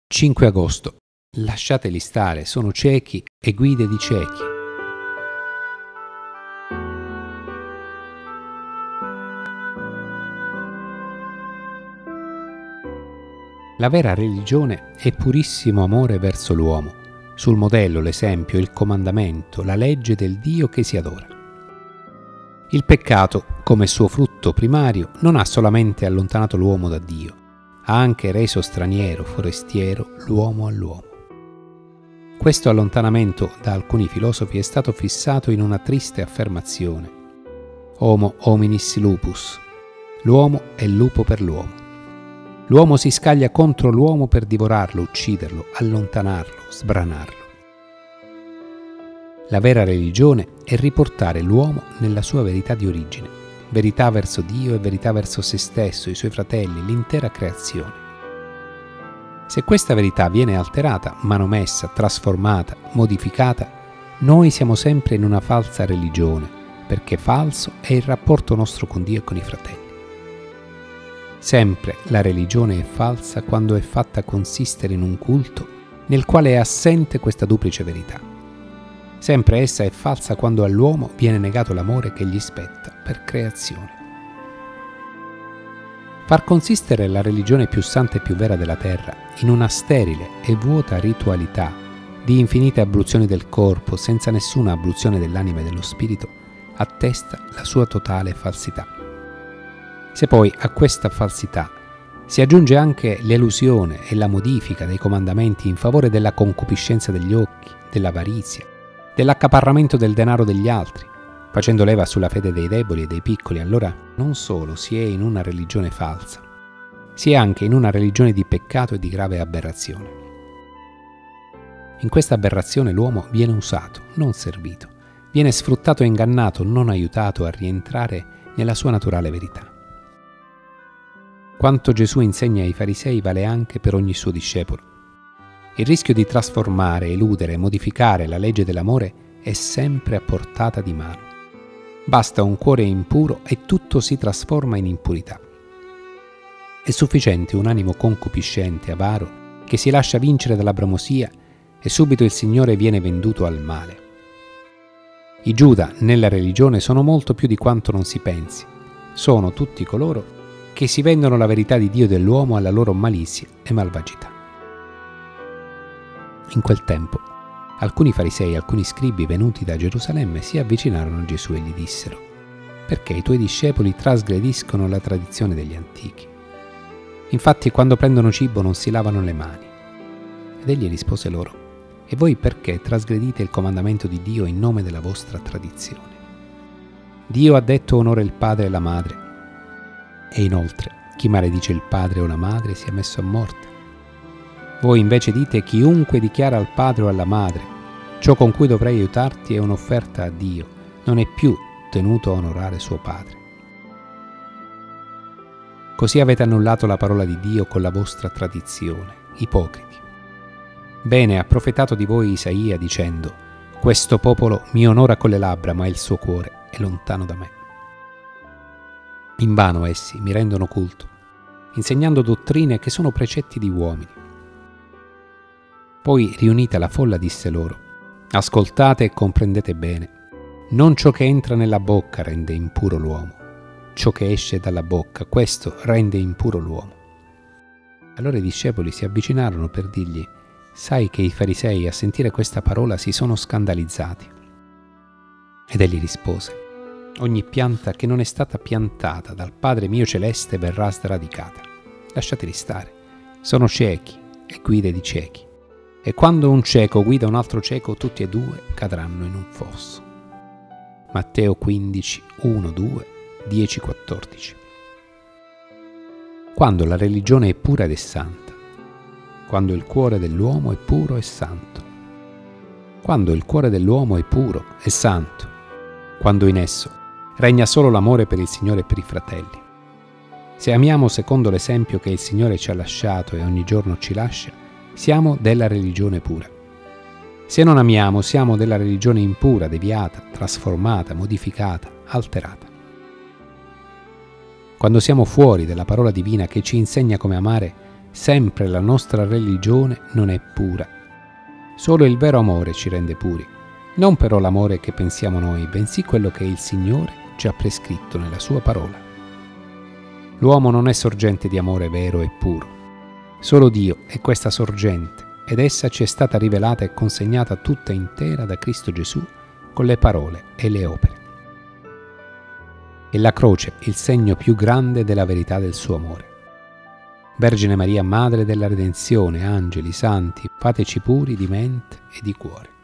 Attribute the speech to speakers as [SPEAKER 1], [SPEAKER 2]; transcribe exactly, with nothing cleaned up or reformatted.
[SPEAKER 1] cinque agosto. Lasciateli stare, sono ciechi e guide di ciechi. La vera religione è purissimo amore verso l'uomo, sul modello, l'esempio, il comandamento, la legge del Dio che si adora. Il peccato, come suo frutto primario, non ha solamente allontanato l'uomo da Dio, ha anche reso straniero, forestiero, l'uomo all'uomo. Questo allontanamento da alcuni filosofi è stato fissato in una triste affermazione: Homo hominis lupus, l'uomo è lupo per l'uomo. L'uomo si scaglia contro l'uomo per divorarlo, ucciderlo, allontanarlo, sbranarlo. La vera religione è riportare l'uomo nella sua verità di origine, verità verso Dio e verità verso se stesso, i suoi fratelli, l'intera creazione. Se questa verità viene alterata, manomessa, trasformata, modificata, noi siamo sempre in una falsa religione, perché falso è il rapporto nostro con Dio e con i fratelli. Sempre la religione è falsa quando è fatta consistere in un culto nel quale è assente questa duplice verità. Sempre essa è falsa quando all'uomo viene negato l'amore che gli spetta per creazione. Far consistere la religione più santa e più vera della terra in una sterile e vuota ritualità di infinite abluzioni del corpo senza nessuna abluzione dell'anima e dello spirito attesta la sua totale falsità. Se poi a questa falsità si aggiunge anche l'elusione e la modifica dei comandamenti in favore della concupiscenza degli occhi, dell'avarizia, dell'accaparramento del denaro degli altri, facendo leva sulla fede dei deboli e dei piccoli, allora non solo si è in una religione falsa, si è anche in una religione di peccato e di grave aberrazione. In questa aberrazione l'uomo viene usato, non servito, viene sfruttato e ingannato, non aiutato a rientrare nella sua naturale verità. Quanto Gesù insegna ai farisei vale anche per ogni suo discepolo. Il rischio di trasformare, eludere e modificare la legge dell'amore è sempre a portata di mano. Basta un cuore impuro e tutto si trasforma in impurità. È sufficiente un animo concupiscente, avaro, che si lascia vincere dalla bramosia e subito il Signore viene venduto al male. I Giuda nella religione sono molto più di quanto non si pensi. Sono tutti coloro che si vendono la verità di Dio e dell'uomo alla loro malizia e malvagità. In quel tempo, alcuni farisei e alcuni scribi venuti da Gerusalemme si avvicinarono a Gesù e gli dissero: «Perché i tuoi discepoli trasgrediscono la tradizione degli antichi? Infatti, quando prendono cibo non si lavano le mani». Ed egli rispose loro: «E voi perché trasgredite il comandamento di Dio in nome della vostra tradizione? Dio ha detto onora il padre e la madre, e inoltre chi maledice il padre o la madre sia messo a morte. Voi invece dite: chiunque dichiara al padre o alla madre ciò con cui dovrei aiutarti è un'offerta a Dio, non è più tenuto a onorare suo padre. Così avete annullato la parola di Dio con la vostra tradizione, ipocriti. Bene ha profetato di voi Isaia dicendo: questo popolo mi onora con le labbra, ma il suo cuore è lontano da me. Invano essi mi rendono culto, insegnando dottrine che sono precetti di uomini». Poi, riunita la folla, disse loro: «Ascoltate e comprendete bene. Non ciò che entra nella bocca rende impuro l'uomo. Ciò che esce dalla bocca, questo rende impuro l'uomo». Allora i discepoli si avvicinarono per dirgli: «Sai che i farisei a sentire questa parola si sono scandalizzati». Ed egli rispose: «Ogni pianta che non è stata piantata dal Padre mio celeste verrà sradicata. Lasciateli stare. Sono ciechi e guide di ciechi. E quando un cieco guida un altro cieco, tutti e due cadranno in un fosso». Matteo quindici, uno, due, dieci, quattordici. Quando la religione è pura ed è santa, quando il cuore dell'uomo è puro e santo, quando il cuore dell'uomo è puro e santo, quando in esso regna solo l'amore per il Signore e per i fratelli. Se amiamo secondo l'esempio che il Signore ci ha lasciato e ogni giorno ci lascia, siamo della religione pura. Se non amiamo, siamo della religione impura, deviata, trasformata, modificata, alterata. Quando siamo fuori della parola divina che ci insegna come amare, sempre la nostra religione non è pura. Solo il vero amore ci rende puri, non però l'amore che pensiamo noi, bensì quello che il Signore ci ha prescritto nella sua parola. L'uomo non è sorgente di amore vero e puro. Solo Dio è questa sorgente, ed essa ci è stata rivelata e consegnata tutta intera da Cristo Gesù con le parole e le opere. E la croce il segno più grande della verità del suo amore. Vergine Maria, Madre della Redenzione, angeli, santi, fateci puri di mente e di cuore.